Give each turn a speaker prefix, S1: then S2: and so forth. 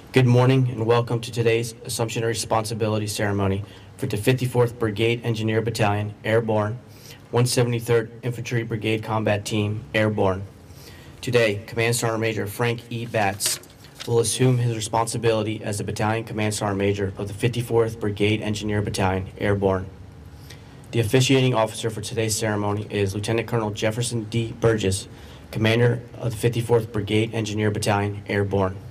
S1: Good morning and welcome to today's Assumption of Responsibility ceremony for the 54th Brigade Engineer Battalion, Airborne, 173rd Infantry Brigade Combat Team, Airborne. Today, Command Sergeant Major Frank E. Batts will assume his responsibility as the Battalion Command Sergeant Major of the 54th Brigade Engineer Battalion, Airborne. The officiating officer for today's ceremony is Lieutenant Colonel Jefferson D. Burgess, Commander of the 54th Brigade Engineer Battalion, Airborne.